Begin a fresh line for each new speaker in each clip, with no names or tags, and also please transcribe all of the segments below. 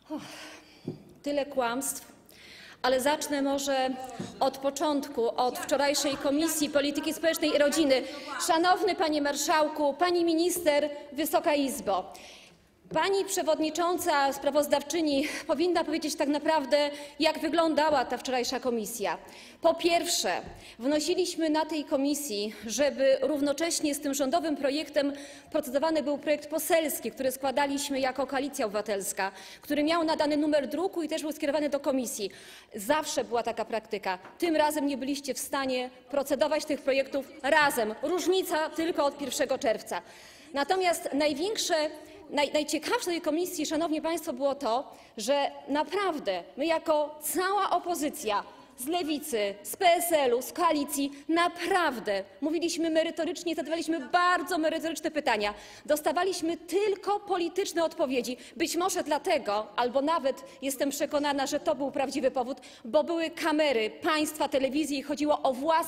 Tyle kłamstw, ale zacznę może od początku, od wczorajszej Komisji Polityki Społecznej i Rodziny. Szanowny Panie Marszałku, Pani Minister, Wysoka Izbo! Pani przewodnicząca, sprawozdawczyni powinna powiedzieć tak naprawdę, jak wyglądała ta wczorajsza komisja. Po pierwsze, wnosiliśmy na tej komisji, żeby równocześnie z tym rządowym projektem procedowany był projekt poselski, który składaliśmy jako Koalicja Obywatelska, który miał nadany numer druku i też był skierowany do komisji. Zawsze była taka praktyka. Tym razem nie byliście w stanie procedować tych projektów razem. Różnica tylko od 1 czerwca. Natomiast najciekawsze w tej komisji, szanowni państwo, było to, że naprawdę my jako cała opozycja z Lewicy, z PSL-u, z Koalicji naprawdę mówiliśmy merytorycznie, zadawaliśmy bardzo merytoryczne pytania. Dostawaliśmy tylko polityczne odpowiedzi. Być może dlatego, albo nawet jestem przekonana, że to był prawdziwy powód, bo były kamery państwa telewizji i chodziło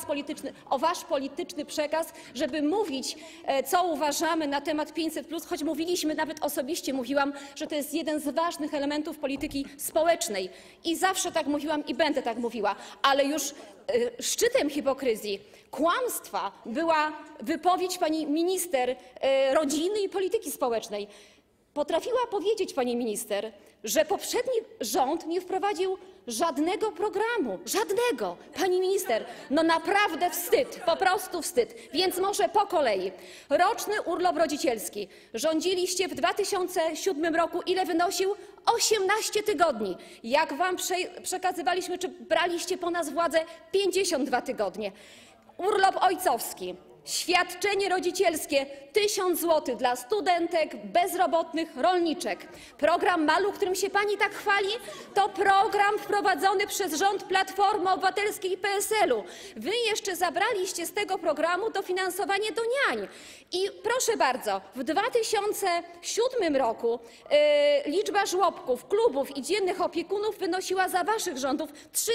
o wasz polityczny przekaz, żeby mówić, co uważamy na temat 500+, choć mówiliśmy, nawet osobiście mówiłam, że to jest jeden z ważnych elementów polityki społecznej. I zawsze tak mówiłam i będę tak mówiła. Ale już szczytem hipokryzji, kłamstwa była wypowiedź pani minister rodziny i polityki społecznej. Potrafiła powiedzieć pani minister, że poprzedni rząd nie wprowadził żadnego programu. Żadnego. Pani minister, no naprawdę wstyd, po prostu wstyd. Więc może po kolei. Roczny urlop rodzicielski. Rządziliście w 2007 roku. Ile wynosił? 18 tygodni. Jak wam przekazywaliśmy, czy braliście po nas władzę? 52 tygodnie. Urlop ojcowski. Świadczenie rodzicielskie 1000 zł dla studentek, bezrobotnych, rolniczek. Program Maluch, którym się pani tak chwali, to program wprowadzony przez rząd Platformy Obywatelskiej i PSL-u. Wy jeszcze zabraliście z tego programu dofinansowanie do niań. I proszę bardzo, w 2007 roku liczba żłobków, klubów i dziennych opiekunów wynosiła za waszych rządów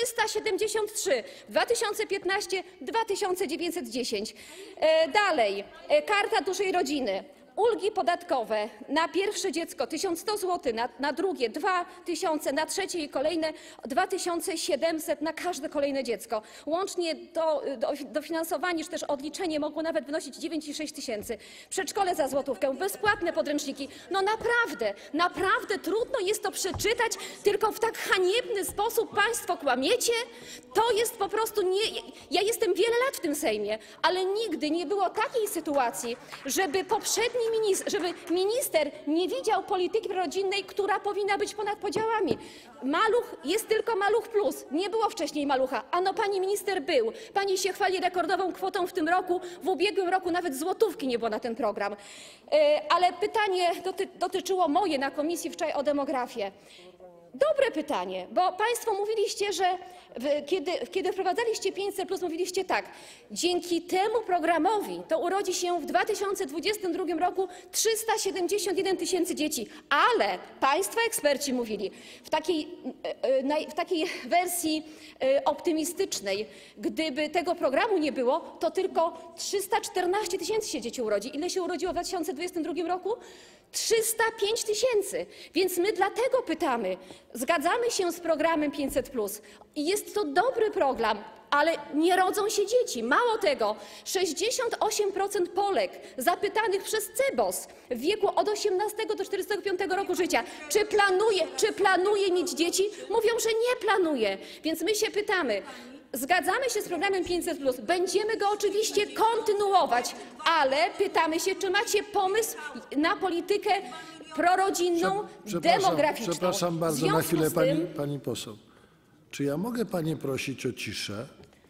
373, w 2015 – 2910. Dalej, Karta Dużej Rodziny. Ulgi podatkowe na pierwsze dziecko 1100 zł, na drugie 2000, na trzecie i kolejne 2700 na każde kolejne dziecko. Łącznie dofinansowanie czy też odliczenie mogło nawet wynosić 9,6 tysięcy. Przedszkole za złotówkę, bezpłatne podręczniki. No naprawdę trudno jest to przeczytać, tylko w tak haniebny sposób państwo kłamiecie. To jest po prostu ja jestem wiele lat w tym Sejmie, ale nigdy nie było takiej sytuacji, żeby żeby minister nie widział polityki prorodzinnej, która powinna być ponad podziałami. Maluch jest tylko Maluch plus. Nie było wcześniej Malucha. Ano pani minister był. Pani się chwali rekordową kwotą w tym roku. W ubiegłym roku nawet złotówki nie było na ten program. Ale pytanie dotyczyło moje na komisji wczoraj o demografię. Dobre pytanie, bo państwo mówiliście, że kiedy wprowadzaliście 500+, mówiliście tak, dzięki temu programowi to urodzi się w 2022 roku 371 tysięcy dzieci, ale państwa eksperci mówili, w takiej wersji optymistycznej, gdyby tego programu nie było, to tylko 314 tysięcy się dzieci urodzi. Ile się urodziło w 2022 roku? 305 tysięcy. Więc my dlatego pytamy, zgadzamy się z programem 500+. I jest to dobry program, ale nie rodzą się dzieci. Mało tego, 68% Polek zapytanych przez CBOS w wieku od 18 do 45 roku życia, czy planuje mieć dzieci, mówią, że nie planuje. Więc my się pytamy, zgadzamy się z programem 500+, będziemy go oczywiście kontynuować, ale pytamy się, czy macie pomysł na politykę prorodzinną, demograficzną.
Przepraszam bardzo, na chwilę pani poseł. Czy ja mogę panią prosić o ciszę?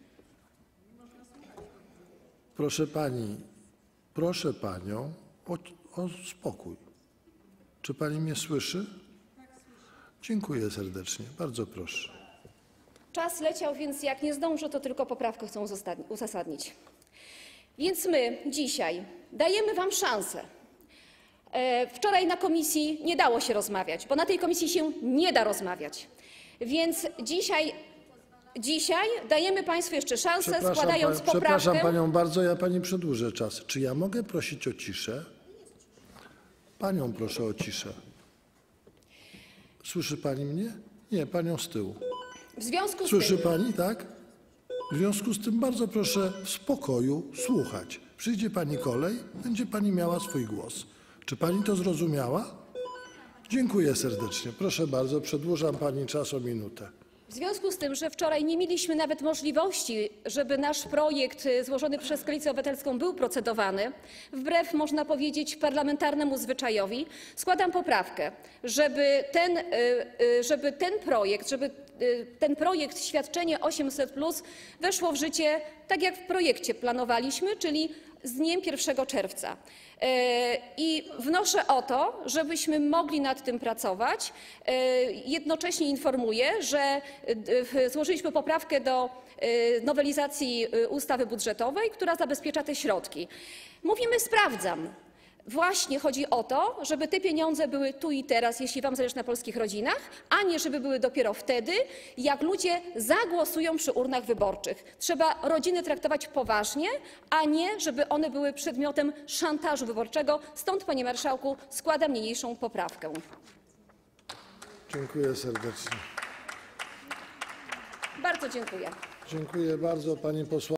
Proszę panią o spokój. Czy pani mnie słyszy? Dziękuję serdecznie. Bardzo proszę.
Czas leciał, więc jak nie zdążę, to tylko poprawkę chcę uzasadnić. Więc my dzisiaj dajemy wam szansę. Wczoraj na komisji nie dało się rozmawiać, bo na tej komisji się nie da rozmawiać. Więc dzisiaj dajemy państwu jeszcze szansę, składając poprawkę.
Przepraszam panią bardzo, ja pani przedłużę czas. Czy ja mogę prosić o ciszę? Panią proszę o ciszę. Słyszy pani mnie? Nie, panią z tyłu.
W związku z
Słyszy
tym,
pani, tak? W związku z tym bardzo proszę w spokoju słuchać. Przyjdzie pani kolej, będzie pani miała swój głos. Czy pani to zrozumiała? Dziękuję serdecznie. Proszę bardzo, przedłużam pani czas o minutę.
w związku z tym, że wczoraj nie mieliśmy nawet możliwości, żeby nasz projekt złożony przez Koalicję Obywatelską był procedowany, wbrew, można powiedzieć, parlamentarnemu zwyczajowi, składam poprawkę, żeby ten projekt świadczenie 800+ weszło w życie tak, jak w projekcie planowaliśmy, czyli z dniem 1 czerwca. I wnoszę o to, żebyśmy mogli nad tym pracować. Jednocześnie informuję, że złożyliśmy poprawkę do nowelizacji ustawy budżetowej, która zabezpiecza te środki. Mówimy: sprawdzam. Właśnie chodzi o to, żeby te pieniądze były tu i teraz, jeśli wam zależy na polskich rodzinach, a nie żeby były dopiero wtedy, jak ludzie zagłosują przy urnach wyborczych. Trzeba rodziny traktować poważnie, a nie żeby one były przedmiotem szantażu wyborczego. Stąd, panie marszałku, składam niniejszą poprawkę.
Dziękuję serdecznie.
Bardzo dziękuję.
Dziękuję bardzo pani posłanko.